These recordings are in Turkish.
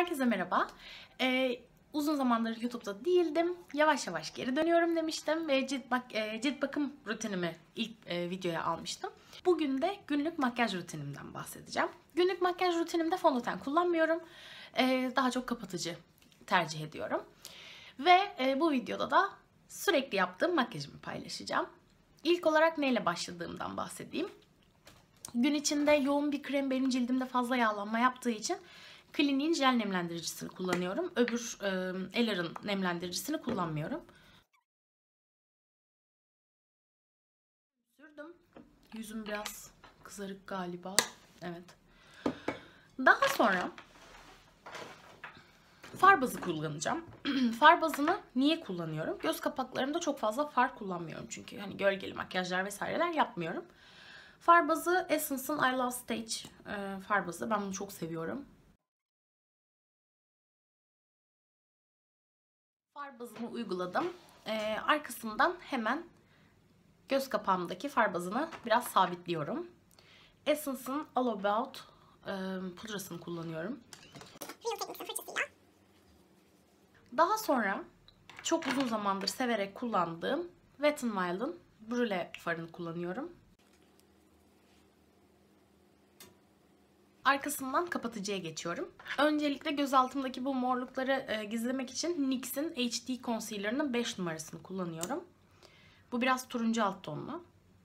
Herkese merhaba. Uzun zamandır YouTube'da değildim. Yavaş yavaş geri dönüyorum demiştim ve cilt bakım rutinimi ilk videoya almıştım. Bugün de günlük makyaj rutinimden bahsedeceğim. Günlük makyaj rutinimde fondöten kullanmıyorum. Daha çok kapatıcı tercih ediyorum. Ve bu videoda da sürekli yaptığım makyajımı paylaşacağım. İlk olarak neyle başladığımdan bahsedeyim. Gün içinde yoğun bir krem benim cildimde fazla yağlanma yaptığı için Clinique'in jel nemlendiricisini kullanıyorum. Öbür Elar'ın nemlendiricisini kullanmıyorum. Sürdüm. Yüzüm biraz kızarık galiba. Evet. Daha sonra far bazı kullanacağım. Far bazını niye kullanıyorum? Göz kapaklarımda çok fazla far kullanmıyorum çünkü hani gölgeli makyajlar vesaireler yapmıyorum. Far bazı Essence'ın I Love Stage far bazı. Ben bunu çok seviyorum. Far bazımı uyguladım. Arkasından hemen göz kapağımdaki far bazını biraz sabitliyorum. Essence'ın All About pudrasını kullanıyorum. Daha sonra çok uzun zamandır severek kullandığım Wet n Wild'ın Brûlée farını kullanıyorum. Arkasından kapatıcıya geçiyorum. Öncelikle göz altımdaki bu morlukları gizlemek için NYX'in HD Concealer'ının 5 numarasını kullanıyorum. Bu biraz turuncu alt tonlu.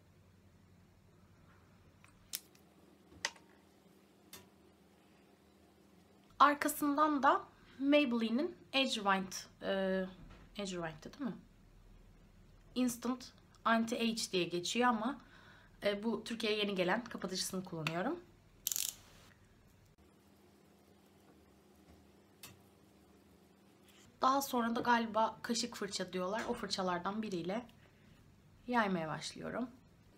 Arkasından da Maybelline'in Age Rewind değil mi? Instant Anti-Age diye geçiyor ama bu Türkiye'ye yeni gelen kapatıcısını kullanıyorum. Daha sonra da galiba kaşık fırça diyorlar. O fırçalardan biriyle yaymaya başlıyorum.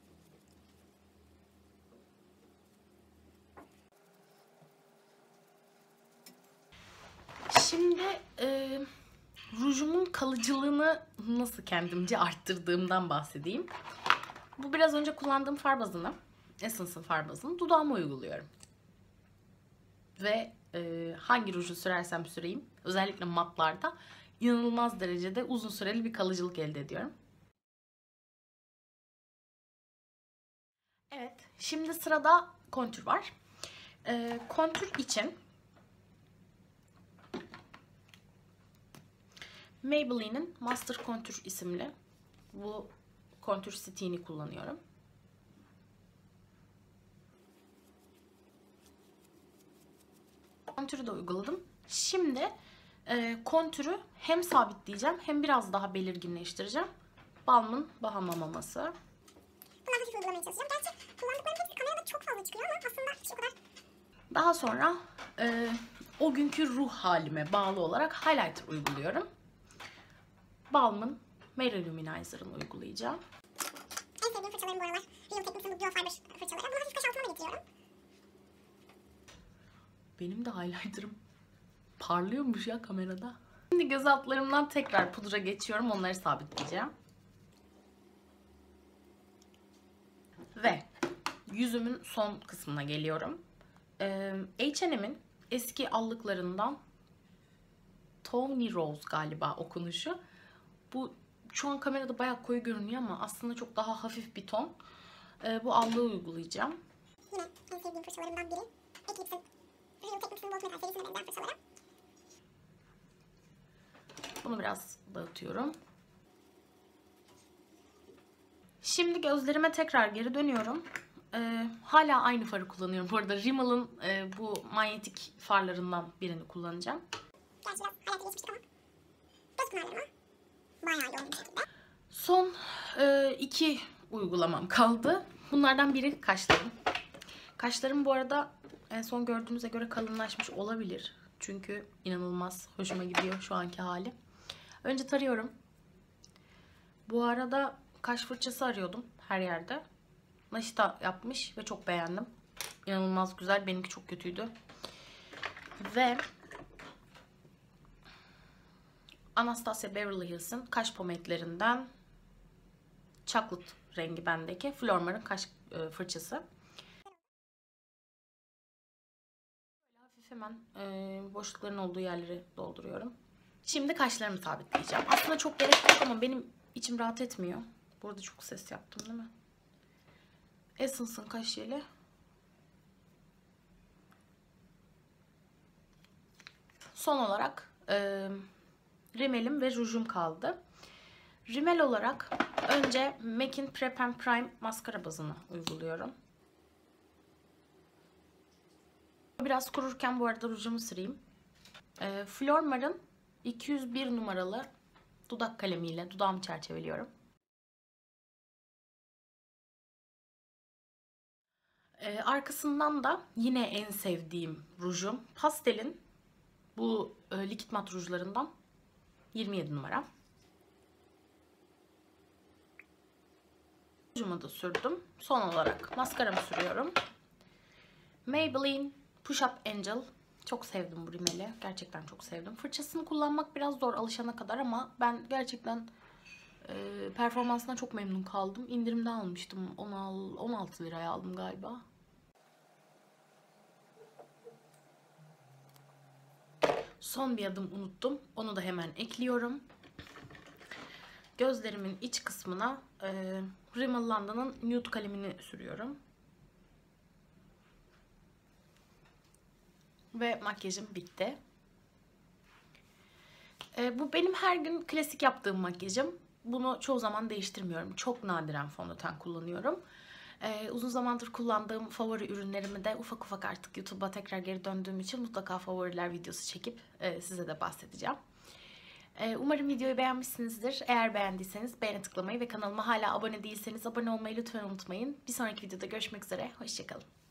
Şimdi rujumun kalıcılığını nasıl kendimce arttırdığımdan bahsedeyim. Bu biraz önce kullandığım far bazını, Essence'ın far bazını dudağıma uyguluyorum. Ve hangi ruju sürersem süreyim, özellikle matlarda inanılmaz derecede uzun süreli bir kalıcılık elde ediyorum. Evet, şimdi sırada kontür var. Kontür için Maybelline'in Master Contour isimli bu kontür stick'ini kullanıyorum. Kontürü de uyguladım. Şimdi kontürü hem sabitleyeceğim hem biraz daha belirginleştireceğim. Balm'ın Bahama Maması. Bundan hafif uygulamaya çalışacağım. Gerçi kullandıklarım hepsi kamerada çok fazla çıkıyor ama aslında hiç o kadar. Daha sonra o günkü ruh halime bağlı olarak highlighter uyguluyorum. Balm'ın Mary Luminizer'ını uygulayacağım. En sevdiğim fırçalarım bu aralar Real Techniques'in bu Duo Fiber fırçaları. Bunu hafif kaş altıma getiriyorum. Benim de highlighter'ım parlıyormuş ya kamerada. Şimdi göz altlarımdan tekrar pudra geçiyorum. Onları sabitleyeceğim. Ve yüzümün son kısmına geliyorum. H&M'in eski allıklarından Tawny Rose galiba okunuşu. Bu şu an kamerada bayağı koyu görünüyor ama aslında çok daha hafif bir ton. Bu allığı uygulayacağım. Yine en sevdiğim fırçalarımdan biri. Eclipse'in Real Techniques'in Bold Metal serisine benzeyen fırçaları. Bunu biraz dağıtıyorum. Şimdi gözlerime tekrar geri dönüyorum. Hala aynı farı kullanıyorum. Bu arada Rimmel'ın bu manyetik farlarından birini kullanacağım. Gerçi biraz hayata geçmiştik ama. Göz pınarlarıma bayağı yoğun bir şekilde. Son 2 uygulamam kaldı. Bunlardan biri kaşlarım. Kaşlarım bu arada en son gördüğünüze göre kalınlaşmış olabilir. Çünkü inanılmaz hoşuma gidiyor şu anki hali. Önce tarıyorum. Bu arada kaş fırçası arıyordum her yerde. Naşita yapmış ve çok beğendim. İnanılmaz güzel. Benimki çok kötüydü. Ve Anastasia Beverly Hills'in kaş pometlerinden chocolate rengi bendeki Flormar'ın kaş fırçası. Hemen boşlukların olduğu yerleri dolduruyorum. Şimdi kaşlarımı sabitleyeceğim. Aslında çok gerek yok ama benim içim rahat etmiyor. Burada çok ses yaptım değil mi? Essence'ın kaş jeli. Son olarak rimelim ve rujum kaldı. Rimel olarak önce MAC'in Prep and Prime maskara bazını uyguluyorum. Biraz kururken bu arada rujumu süreyim. Flormar'ın 201 numaralı dudak kalemiyle dudağımı çerçeveliyorum. Arkasından da yine en sevdiğim rujum Pastel'in bu likit mat rujlarından 27 numara. Rujumu da sürdüm. Son olarak maskaramı sürüyorum. Maybelline Push Up Angel. Çok sevdim bu rimeli. Gerçekten çok sevdim. Fırçasını kullanmak biraz zor alışana kadar ama ben gerçekten performansına çok memnun kaldım. İndirimde almıştım. 16 liraya aldım galiba. Son bir adım unuttum. Onu da hemen ekliyorum. Gözlerimin iç kısmına Rimmel London'ın nude kalemini sürüyorum. Ve makyajım bitti. Bu benim her gün klasik yaptığım makyajım. Bunu çoğu zaman değiştirmiyorum. Çok nadiren fondöten kullanıyorum. Uzun zamandır kullandığım favori ürünlerimi de ufak ufak artık YouTube'a tekrar geri döndüğüm için mutlaka favoriler videosu çekip size de bahsedeceğim. Umarım videoyu beğenmişsinizdir. Eğer beğendiyseniz beğene tıklamayı ve kanalıma hala abone değilseniz abone olmayı lütfen unutmayın. Bir sonraki videoda görüşmek üzere. Hoşça kalın.